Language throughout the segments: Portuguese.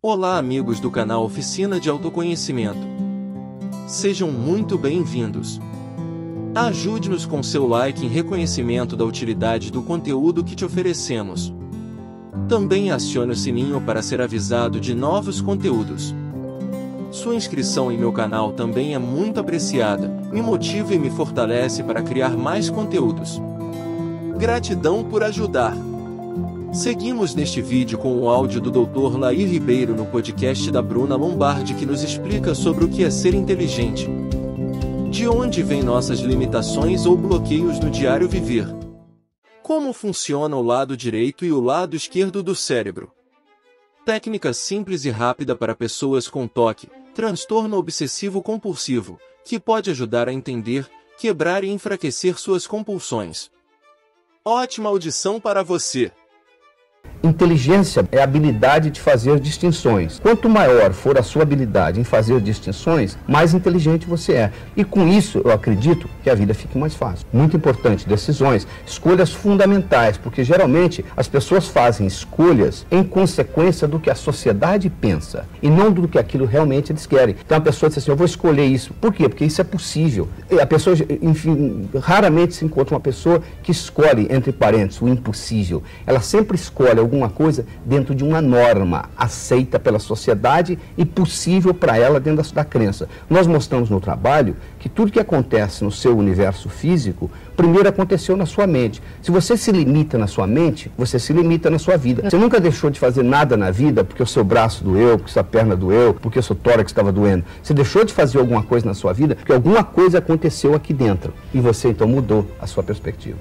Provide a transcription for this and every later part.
Olá amigos do canal Oficina de Autoconhecimento. Sejam muito bem-vindos. Ajude-nos com seu like em reconhecimento da utilidade do conteúdo que te oferecemos. Também acione o sininho para ser avisado de novos conteúdos. Sua inscrição em meu canal também é muito apreciada, me motiva e me fortalece para criar mais conteúdos. Gratidão por ajudar. Seguimos neste vídeo com o áudio do Dr. Laí Ribeiro no podcast da Bruna Lombardi, que nos explica sobre o que é ser inteligente. De onde vêm nossas limitações ou bloqueios no diário viver? Como funciona o lado direito e o lado esquerdo do cérebro? Técnica simples e rápida para pessoas com TOC, transtorno obsessivo-compulsivo, que pode ajudar a entender, quebrar e enfraquecer suas compulsões. Ótima audição para você! Inteligência é a habilidade de fazer distinções. Quanto maior for a sua habilidade em fazer distinções, mais inteligente você é. E com isso, eu acredito que a vida fique mais fácil. Muito importante, decisões, escolhas fundamentais, porque geralmente as pessoas fazem escolhas em consequência do que a sociedade pensa e não do que aquilo realmente eles querem. Então a pessoa diz assim, eu vou escolher isso. Por quê? Porque isso é possível. A pessoa, enfim, raramente se encontra uma pessoa que escolhe, entre parênteses, o impossível. Ela sempre escolhe alguma coisa dentro de uma norma aceita pela sociedade e possível para ela dentro da crença. Nós mostramos no trabalho que tudo que acontece no seu universo físico, primeiro aconteceu na sua mente. Se você se limita na sua mente, você se limita na sua vida. Você nunca deixou de fazer nada na vida porque o seu braço doeu, porque sua perna doeu, porque o seu tórax estava doendo. Você deixou de fazer alguma coisa na sua vida porque alguma coisa aconteceu aqui dentro. E você então mudou a sua perspectiva.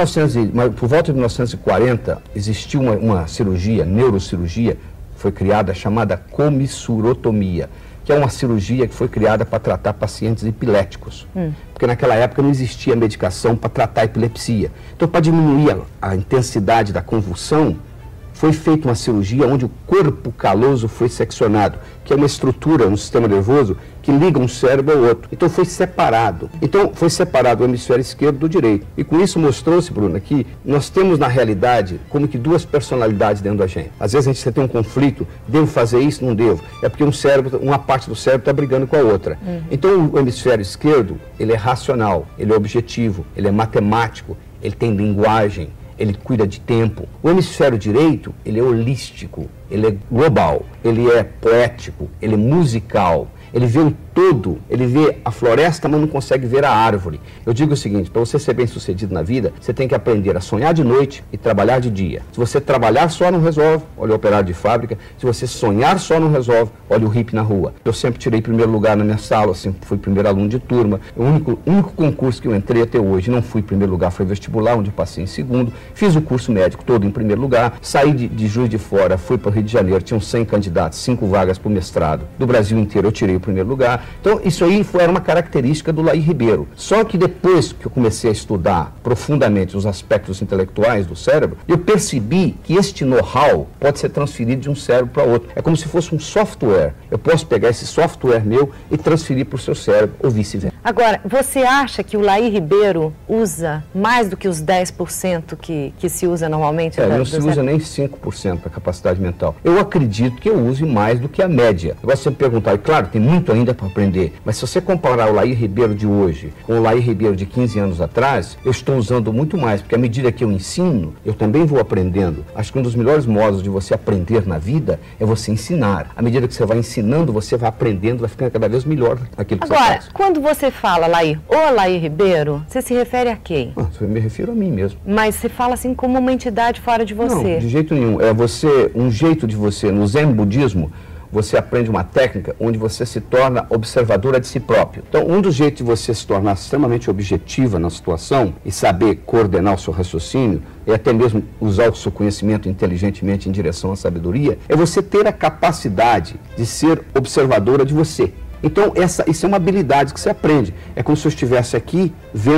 Por volta de 1940, existiu uma cirurgia, neurocirurgia, foi criada chamada comissurotomia, que é uma cirurgia que foi criada para tratar pacientes epiléticos. Porque naquela época não existia medicação para tratar a epilepsia. Então, para diminuir a intensidade da convulsão, foi feita uma cirurgia onde o corpo caloso foi seccionado, que é uma estrutura no sistema nervoso que liga um cérebro ao outro. Então foi separado. Então foi separado o hemisfério esquerdo do direito. E com isso mostrou-se, Bruna, que nós temos na realidade como que duas personalidades dentro da gente. Às vezes você tem um conflito, devo fazer isso, não devo. É porque uma parte do cérebro está brigando com a outra. Então o hemisfério esquerdo, ele é racional, ele é objetivo, ele é matemático, ele tem linguagem, ele cuida de tempo. O hemisfério direito, ele é holístico, ele é global, ele é poético, ele é musical, ele vê o todo, ele vê a floresta, mas não consegue ver a árvore. Eu digo o seguinte, para você ser bem sucedido na vida, você tem que aprender a sonhar de noite e trabalhar de dia. Se você trabalhar só não resolve, olha o operário de fábrica. Se você sonhar só não resolve, olha o hippie na rua. Eu sempre tirei primeiro lugar na minha sala, sempre fui primeiro aluno de turma. O único concurso que eu entrei até hoje, não fui em primeiro lugar, foi vestibular, onde eu passei em segundo. Fiz o curso médico todo em primeiro lugar. Saí de Juiz de Fora, fui para o Rio de Janeiro, tinham 100 candidatos, 5 vagas para o mestrado. Do Brasil inteiro eu tirei o primeiro lugar. Então, isso aí era uma característica do Laí Ribeiro. Só que depois que eu comecei a estudar profundamente os aspectos intelectuais do cérebro, eu percebi que este know-how pode ser transferido de um cérebro para outro. É como se fosse um software. Eu posso pegar esse software meu e transferir para o seu cérebro, ou vice-versa. Agora, você acha que o Laí Ribeiro usa mais do que os 10% que se usa normalmente? Não se usa nem 5% para capacidade mental. Eu acredito que eu use mais do que a média. Agora, se você me perguntar, e claro, tem muito ainda para aprender, mas se você comparar o Laí Ribeiro de hoje com o Laí Ribeiro de 15 anos atrás, eu estou usando muito mais, porque à medida que eu ensino, eu também vou aprendendo. Acho que um dos melhores modos de você aprender na vida é você ensinar. À medida que você vai ensinando, você vai aprendendo, vai ficando cada vez melhor naquilo que você faz. Agora, quando você fala, Laí, ô Laí Ribeiro, você se refere a quem? Eu me refiro a mim mesmo. Mas você fala assim como uma entidade fora de você. Não, de jeito nenhum. É um jeito de você, no Zen Budismo, você aprende uma técnica onde você se torna observadora de si próprio. Então, um dos jeitos de você se tornar extremamente objetiva na situação e saber coordenar o seu raciocínio, e até mesmo usar o seu conhecimento inteligentemente em direção à sabedoria, é você ter a capacidade de ser observadora de você. Então, isso é uma habilidade que você aprende. É como se eu estivesse aqui vendo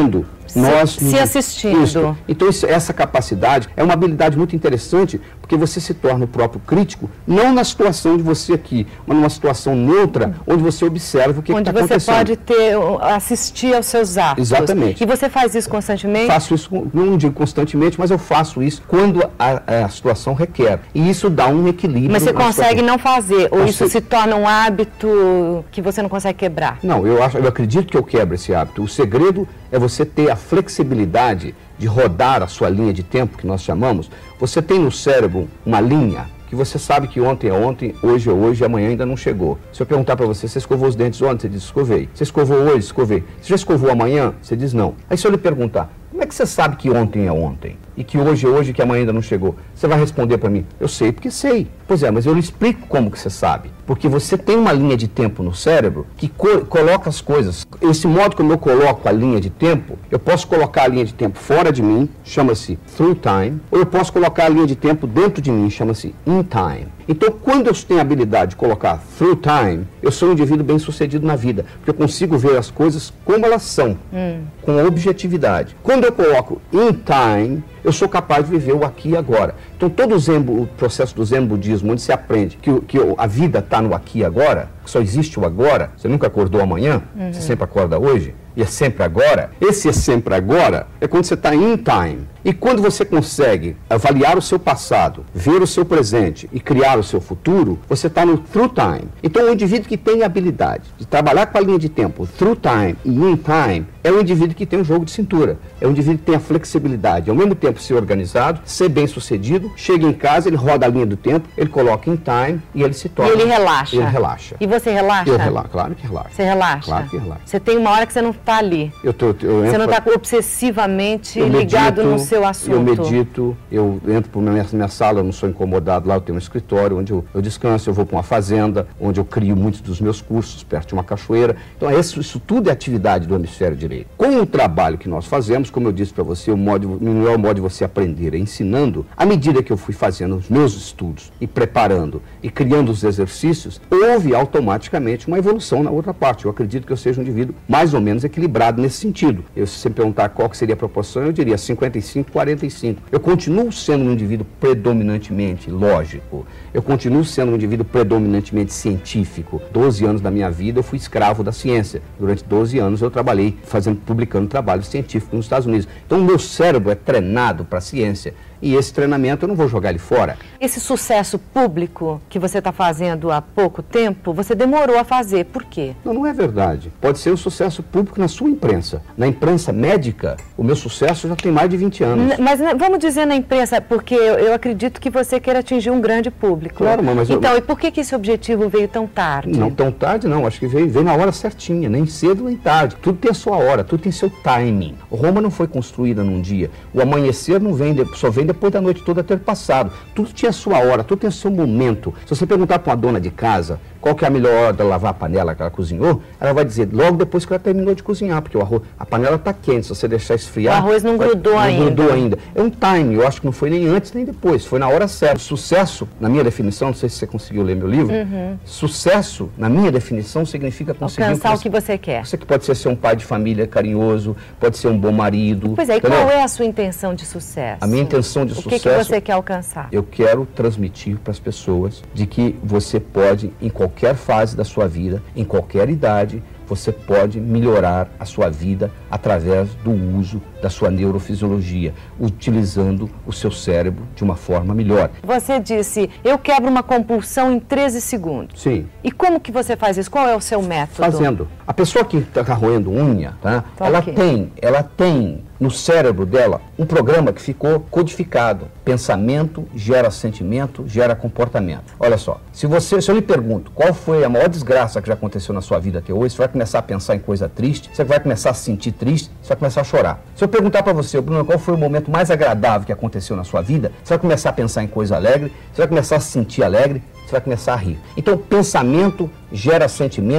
se assistindo. Isso. Então, essa capacidade é uma habilidade muito interessante, porque você se torna o próprio crítico, não na situação de você aqui, mas numa situação neutra, onde você observa o que está acontecendo. Onde você pode assistir aos seus atos. Exatamente. E você faz isso constantemente? Faço isso, não digo constantemente, mas eu faço isso quando a situação requer. E isso dá um equilíbrio. Mas você consegue não fazer, ou isso se torna um hábito que você não consegue quebrar? Não, eu acredito que eu quebro esse hábito. O segredo é você ter a flexibilidade de rodar a sua linha de tempo, que nós chamamos. Você tem no cérebro uma linha que você sabe que ontem é ontem, hoje é hoje, amanhã ainda não chegou. Se eu perguntar para você, você escovou os dentes ontem? Você diz, escovei. Você escovou hoje? Escovei. Você já escovou amanhã? Você diz, não. Aí se eu lhe perguntar, como é que você sabe que ontem é ontem? E que hoje é hoje e que amanhã ainda não chegou? Você vai responder para mim, eu sei porque sei. Pois é, mas eu lhe explico como que você sabe. Porque você tem uma linha de tempo no cérebro que coloca as coisas. Esse modo como eu coloco a linha de tempo, eu posso colocar a linha de tempo fora de mim, chama-se through time, ou eu posso colocar a linha de tempo dentro de mim, chama-se in time. Então, quando eu tenho a habilidade de colocar through time, eu sou um indivíduo bem-sucedido na vida, porque eu consigo ver as coisas como elas são, com objetividade. Quando eu coloco in time, eu sou capaz de viver o aqui e agora. Então, todo o processo do Zen budismo, onde se aprende que a vida está no aqui e agora, que só existe o agora, você nunca acordou amanhã, você sempre acorda hoje, e é sempre agora. Esse é sempre agora é quando você está in time. E quando você consegue avaliar o seu passado, ver o seu presente e criar o seu futuro, você está no through time. Então, o indivíduo que tem a habilidade de trabalhar com a linha de tempo through time e in time é um indivíduo que tem um jogo de cintura. É um indivíduo que tem a flexibilidade, ao mesmo tempo ser organizado, ser bem-sucedido, chega em casa, ele roda a linha do tempo, ele coloca in time e ele se torna... E ele relaxa. Ele relaxa. E você relaxa? Eu relaxo, claro que relaxo. Você relaxa? Claro que relaxo. Você tem uma hora que você não está ali. Você não está obsessivamente ligado no seu assunto. Eu medito, eu entro para minha sala, eu não sou incomodado lá, eu tenho um escritório onde eu descanso, eu vou para uma fazenda, onde eu crio muitos dos meus cursos, perto de uma cachoeira. Então, isso tudo é atividade do hemisfério direito. Com o trabalho que nós fazemos, como eu disse para você, o melhor modo de você aprender é ensinando. À medida que eu fui fazendo os meus estudos e preparando e criando os exercícios, houve automaticamente uma evolução na outra parte. Eu acredito que eu seja um indivíduo mais ou menos equilibrado nesse sentido. Se você me perguntar qual que seria a proporção, eu diria 55, 45. Eu continuo sendo um indivíduo predominantemente lógico. Eu continuo sendo um indivíduo predominantemente científico. 12 anos da minha vida eu fui escravo da ciência. Durante 12 anos eu trabalhei publicando trabalhos científicos nos Estados Unidos. Então o meu cérebro é treinado para a ciência. E esse treinamento eu não vou jogar ele fora. Esse sucesso público que você está fazendo há pouco tempo, você demorou a fazer. Por quê? Não é verdade. Pode ser um sucesso público na sua imprensa. Na imprensa médica, o meu sucesso já tem mais de 20 anos. Mas vamos dizer na imprensa, porque eu acredito que você queira atingir um grande público. Claro, mas... Então, e por que esse objetivo veio tão tarde? Não tão tarde, não. Acho que veio na hora certinha. Nem cedo, nem tarde. Tudo tem a sua hora, tudo tem seu timing. Roma não foi construída num dia. O amanhecer não vem, só vem depois da noite toda ter passado. Tudo tinha a sua hora, tudo tem o seu momento. Se você perguntar para uma dona de casa qual que é a melhor hora de lavar a panela que ela cozinhou, ela vai dizer logo depois que ela terminou de cozinhar, porque a panela está quente, se você deixar esfriar... O arroz não grudou ainda. Não grudou ainda. É um time, eu acho que não foi nem antes nem depois, foi na hora certa. Sucesso, na minha definição, não sei se você conseguiu ler meu livro, sucesso, na minha definição, significa conseguir... Alcançar o que você quer. Você que pode ser um pai de família carinhoso, pode ser um bom marido. Pois é, e qual é a sua intenção de sucesso? A minha intenção de sucesso... O que você quer alcançar? Eu quero transmitir para as pessoas de que você pode, em qualquer fase da sua vida, em qualquer idade, você pode melhorar a sua vida através do uso da sua neurofisiologia, utilizando o seu cérebro de uma forma melhor. Você disse, eu quebro uma compulsão em 13 segundos. Sim. E como que você faz isso? Qual é o seu método? Fazendo. A pessoa que está roendo unha, tá? Okay. Ela tem no cérebro dela um programa que ficou codificado. Pensamento gera sentimento, gera comportamento. Olha só, se eu lhe pergunto qual foi a maior desgraça que já aconteceu na sua vida até hoje, você vai começar a pensar em coisa triste, você vai começar a se sentir triste, você vai começar a chorar. Se eu perguntar para você, Bruno, qual foi o momento mais agradável que aconteceu na sua vida, você vai começar a pensar em coisa alegre, você vai começar a se sentir alegre, você vai começar a rir. Então, pensamento gera sentimento,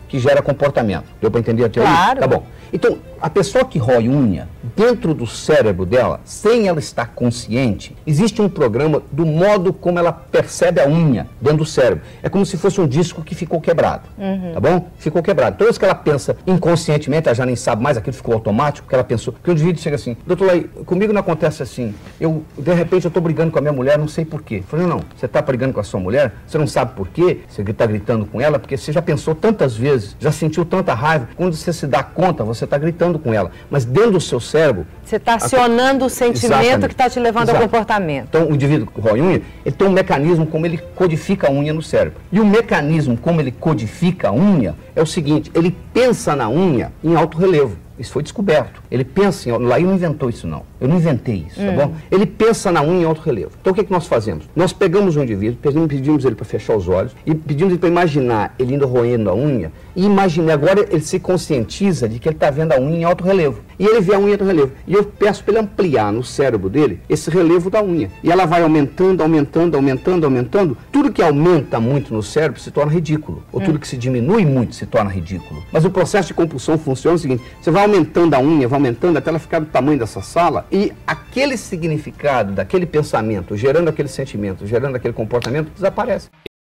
que gera comportamento. Deu para entender a teoria? Claro. Tá bom. Então, a pessoa que rói unha, dentro do cérebro dela, sem ela estar consciente, existe um programa do modo como ela percebe a unha dentro do cérebro. É como se fosse um disco que ficou quebrado, tá bom? Ficou quebrado. Toda vez que ela pensa inconscientemente, ela já nem sabe mais, aquilo ficou automático, porque ela pensou, que o indivíduo chega assim, doutor Laí, comigo não acontece assim, de repente eu estou brigando com a minha mulher, não sei por quê. Eu falei, não, você está brigando com a sua mulher, você não sabe por quê, você está gritando com ela, porque você já pensou tantas vezes, já sentiu tanta raiva, quando você se dá conta, você está gritando com ela. Mas dentro do seu cérebro... Você está acionando o sentimento que está te levando ao comportamento. Então, o indivíduo que rói unha, ele tem um mecanismo como ele codifica a unha no cérebro. E o mecanismo como ele codifica a unha é o seguinte, ele pensa na unha em alto relevo. Isso foi descoberto. Ele pensa em... Laí não inventou isso, não. Eu não inventei isso, tá bom? Ele pensa na unha em alto relevo. Então, o que nós fazemos? Nós pegamos um indivíduo, pedimos ele para fechar os olhos e pedimos ele para imaginar ele indo roendo a unha e imaginar, agora ele se conscientiza de que ele está vendo a unha em alto relevo. E ele vê a unha em alto relevo. E eu peço para ele ampliar no cérebro dele esse relevo da unha. E ela vai aumentando, aumentando, aumentando, aumentando. Tudo que aumenta muito no cérebro se torna ridículo. Ou tudo que se diminui muito se torna ridículo. Mas o processo de compulsão funciona o seguinte, você vai aumentando a unha, vai aumentando até ela ficar do tamanho dessa sala e aquele significado daquele pensamento, gerando aquele sentimento, gerando aquele comportamento, desaparece.